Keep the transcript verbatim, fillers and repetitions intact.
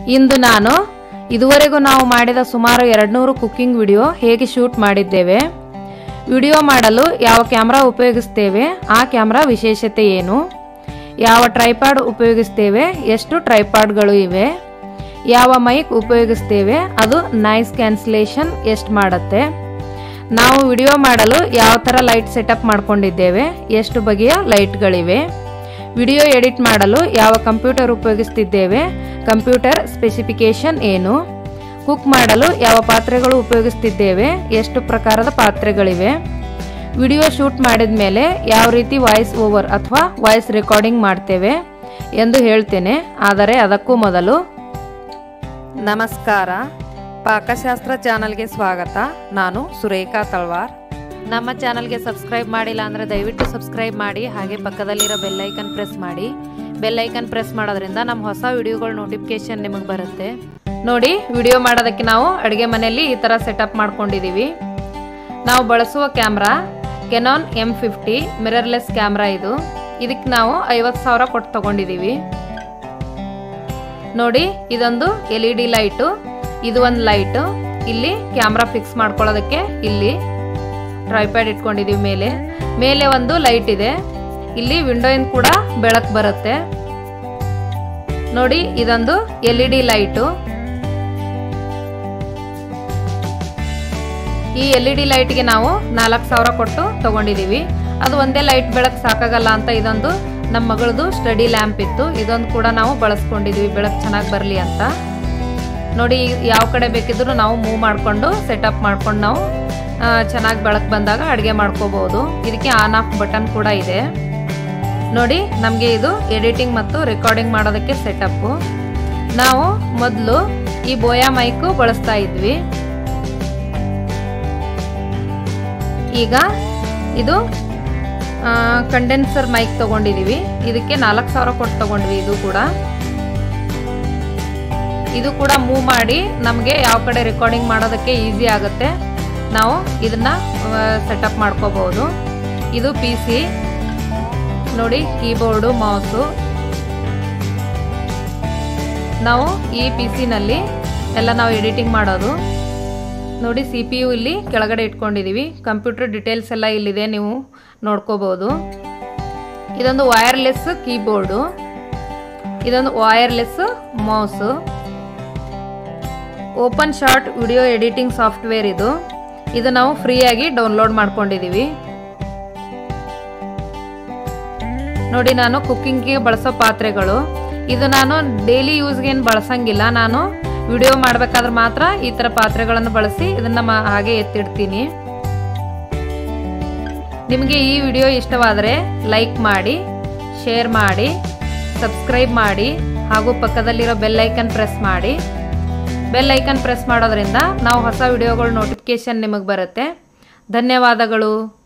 ಇಂದು ನಾನು ಇದುವರೆಗೂ ನಾವು ಮಾಡಿದ ಸುಮಾರು ಎರಡುನೂರು ಕುಕಿಂಗ್ ವಿಡಿಯೋ ಹೇಗೆ ಶೂಟ್ ಮಾಡಿದ್ದೇವೆ, ವಿಡಿಯೋ ಮಾಡಲು ಯಾವ ಕ್ಯಾಮೆರಾ ಉಪಯೋಗಿಸುತ್ತೇವೆ, ಆ ಕ್ಯಾಮೆರಾ ವಿಶೇಷತೆ ಏನು, ಯಾವ ಟ್ರೈಪಾಡ್ ಉಪಯೋಗಿಸುತ್ತೇವೆ, ಎಷ್ಟು ಟ್ರೈಪಾಡ್ಗಳು ಇವೆ, ಯಾವ ಮೈಕ್ ಉಪಯೋಗಿಸುತ್ತೇವೆ, ಅದು ನಾಯ್ಸ್ ಕ್ಯಾನ್ಸಲೇಷನ್ ಎಷ್ಟು ಮಾಡುತ್ತೆ, ನಾವು ವಿಡಿಯೋ ಮಾಡಲು ಯಾವ ಥರ ಲೈಟ್ ಸೆಟಪ್ ಮಾಡ್ಕೊಂಡಿದ್ದೇವೆ, ಎಷ್ಟು ಬಗೆಯ ಲೈಟ್ಗಳಿವೆ, ವಿಡಿಯೋ ಎಡಿಟ್ ಮಾಡಲು ಯಾವ ಕಂಪ್ಯೂಟರ್ ಉಪಯೋಗಿಸುತ್ತಿದ್ದೇವೆ, ಕಂಪ್ಯೂಟರ್ ಸ್ಪೆಸಿಫಿಕೇಶನ್ ಏನು, ಕುಕ್ ಮಾಡಲು ಯಾವ ಪಾತ್ರೆಗಳು ಉಪಯೋಗಿಸುತ್ತಿದ್ದೇವೆ, ಎಷ್ಟು ಪ್ರಕಾರದ ಪಾತ್ರೆಗಳಿವೆ, ವಿಡಿಯೋ ಶೂಟ್ ಮಾಡಿದ ಮೇಲೆ ಯಾವ ರೀತಿ ವಾಯ್ಸ್ ಓವರ್ ಅಥವಾ ವಾಯ್ಸ್ ರೆಕಾರ್ಡಿಂಗ್ ಮಾಡ್ತೇವೆ ಎಂದು ಹೇಳ್ತೇನೆ. ಆದರೆ ಅದಕ್ಕೂ ಮೊದಲು ನಮಸ್ಕಾರ, ಪಾಕಶಾಸ್ತ್ರ ಚಾನಲ್ಗೆ ಸ್ವಾಗತ. ನಾನು ಸುರೇಖಾ ತಳವಾರ್. ನಮ್ಮ ಚಾನಲ್ಗೆ ಸಬ್ಸ್ಕ್ರೈಬ್ ಮಾಡಿಲ್ಲ ಅಂದರೆ ದಯವಿಟ್ಟು ಸಬ್ಸ್ಕ್ರೈಬ್ ಮಾಡಿ, ಹಾಗೆ ಪಕ್ಕದಲ್ಲಿರೋ ಬೆಲ್ ಐಕನ್ ಪ್ರೆಸ್ ಮಾಡಿ. ಬೆಲ್ ಐಕನ್ ಪ್ರೆಸ್ ಮಾಡೋದ್ರಿಂದ ನಮ್ಮ ಹೊಸ ವಿಡಿಯೋಗಳ ನೋಟಿಫಿಕೇಶನ್ ನಿಮಗೆ ಬರುತ್ತೆ. ನೋಡಿ, ವಿಡಿಯೋ ಮಾಡೋದಕ್ಕೆ ನಾವು ಅಡುಗೆ ಮನೆಯಲ್ಲಿ ಈ ಥರ ಸೆಟಪ್ ಮಾಡ್ಕೊಂಡಿದ್ದೀವಿ. ನಾವು ಬಳಸುವ camera Canon M fifty mirrorless camera. ಇದು ಇದಕ್ಕೆ ನಾವು ಐವತ್ತು ಸಾವಿರ ಕೊಟ್ಟು ತಗೊಂಡಿದ್ದೀವಿ. ನೋಡಿ, ಇದೊಂದು ಎಲ್ ಇ ಡಿ ಲೈಟು, ಇದು ಒಂದು ಲೈಟು. ಇಲ್ಲಿ ಕ್ಯಾಮ್ರಾ ಫಿಕ್ಸ್ ಮಾಡ್ಕೊಳ್ಳೋದಕ್ಕೆ ಇಲ್ಲಿ ಟ್ರೈಪ್ಯಾಡ್ ಇಟ್ಕೊಂಡಿದ್ದೀವಿ. ಮೇಲೆ ಮೇಲೆ ಒಂದು ಲೈಟ್ ಇದೆ. ಇಲ್ಲಿ ವಿಂಡೋಯಿಂದ ಕೂಡ ಬೆಳಕು ಬರುತ್ತೆ. ನೋಡಿ, ಇದೊಂದು ಎಲ್ ಇ ಡಿ ಲೈಟು. ಈ ಎಲ್ ಇ ಡಿ ಲೈಟ್ಗೆ ನಾವು ನಾಲ್ಕು ಸಾವಿರ ಕೊಟ್ಟು ತಗೊಂಡಿದ್ದೀವಿ. ಅದು ಒಂದೇ ಲೈಟ್ ಬೆಳಕು ಸಾಕಾಗಲ್ಲ ಅಂತ ಇದೊಂದು ನಮ್ಮ ಮಗಳದು ಸ್ಟಡಿ ಲ್ಯಾಂಪ್ ಇತ್ತು. ಇದೊಂದು ಕೂಡ ನಾವು ಬಳಸ್ಕೊಂಡಿದ್ವಿ ಬೆಳಕು ಚೆನ್ನಾಗಿ ಬರಲಿ ಅಂತ. ನೋಡಿ, ಯಾವ ಕಡೆ ಬೇಕಿದ್ರು ನಾವು ಮೂವ್ ಮಾಡಿಕೊಂಡು ಸೆಟಪ್ ಮಾಡ್ಕೊಂಡು ನಾವು ಚೆನ್ನಾಗಿ ಬೆಳಕು ಬಂದಾಗ ಅಡುಗೆ ಮಾಡ್ಕೋಬಹುದು. ಇದಕ್ಕೆ ಆನ್ ಆಫ್ ಬಟನ್ ಕೂಡ ಇದೆ. ನೋಡಿ, ನಮಗೆ ಇದು ಎಡಿಟಿಂಗ್ ಮತ್ತು ರೆಕಾರ್ಡಿಂಗ್ ಮಾಡೋದಕ್ಕೆ ಸೆಟಪ್ಪು. ನಾವು ಮೊದಲು ಈ ಬೋಯಾ ಮೈಕು ಬಳಸ್ತಾ ಇದ್ವಿ. ಈಗ ಇದು ಕಂಡೆನ್ಸರ್ ಮೈಕ್ ತಗೊಂಡಿದ್ದೀವಿ. ಇದಕ್ಕೆ ನಾಲ್ಕು ಸಾವಿರ ಕೊಟ್ಟು ತಗೊಂಡ್ವಿ. ಇದು ಕೂಡ ಇದು ಕೂಡ ಮೂವ್ ಮಾಡಿ ನಮಗೆ ಯಾವ ಕಡೆ ರೆಕಾರ್ಡಿಂಗ್ ಮಾಡೋದಕ್ಕೆ ಈಸಿ ಆಗುತ್ತೆ. ನಾವು ಇದನ್ನ ಸೆಟಪ್ ಮಾಡ್ಕೋಬಹುದು. ಇದು ಪಿ ಸಿ. ನೋಡಿ, ಕೀಬೋರ್ಡು, ಮೌಸು. ನಾವು ಈ ಪಿ ಸಿನಲ್ಲಿ ಎಲ್ಲ ನಾವು ಎಡಿಟಿಂಗ್ ಮಾಡೋದು. ನೋಡಿ, ಸಿ ಪಿ ಯು ಇಲ್ಲಿ ಕೆಳಗಡೆ ಇಟ್ಕೊಂಡಿದ್ದೀವಿ. ಕಂಪ್ಯೂಟರ್ ಡೀಟೇಲ್ಸ್ ಎಲ್ಲ ಇಲ್ಲಿದೆ, ನೀವು ನೋಡ್ಕೋಬಹುದು. ಇದೊಂದು ವೈರ್ಲೆಸ್ ಕೀಬೋರ್ಡು, ಇದೊಂದು wireless mouse. OpenShot video editing software ಇದು. ಇದು ನಾವು ಫ್ರೀಯಾಗಿ ಡೌನ್ಲೋಡ್ ಮಾಡ್ಕೊಂಡಿದ್ದೀವಿ. ನೋಡಿ, ನಾನು ಕುಕ್ಕಿಂಗ್ಗೆ ಬಳಸೋ ಪಾತ್ರೆಗಳು. ಇದು ನಾನು ಡೈಲಿ ಯೂಸ್ಗೆ ಏನು ಬಳಸಂಗಿಲ್ಲ. ನಾನು ವಿಡಿಯೋ ಮಾಡಬೇಕಾದ್ರೆ ಮಾತ್ರ ಈ ಥರ ಪಾತ್ರೆಗಳನ್ನು ಬಳಸಿ ಇದನ್ನ ಹಾಗೆ ಎತ್ತಿಡ್ತೀನಿ. ನಿಮಗೆ ಈ ವಿಡಿಯೋ ಇಷ್ಟವಾದರೆ ಲೈಕ್ ಮಾಡಿ, ಶೇರ್ ಮಾಡಿ, ಸಬ್ಸ್ಕ್ರೈಬ್ ಮಾಡಿ, ಹಾಗೂ ಪಕ್ಕದಲ್ಲಿರೋ ಬೆಲ್ ಐಕನ್ ಪ್ರೆಸ್ ಮಾಡಿ. ಬೆಲ್ ಐಕನ್ ಪ್ರೆಸ್ ಮಾಡೋದ್ರಿಂದ ನಾವು ಹೊಸ ವಿಡಿಯೋಗಳ ನೋಟಿಫಿಕೇಶನ್ ನಿಮಗೆ ಬರುತ್ತೆ. ಧನ್ಯವಾದಗಳು.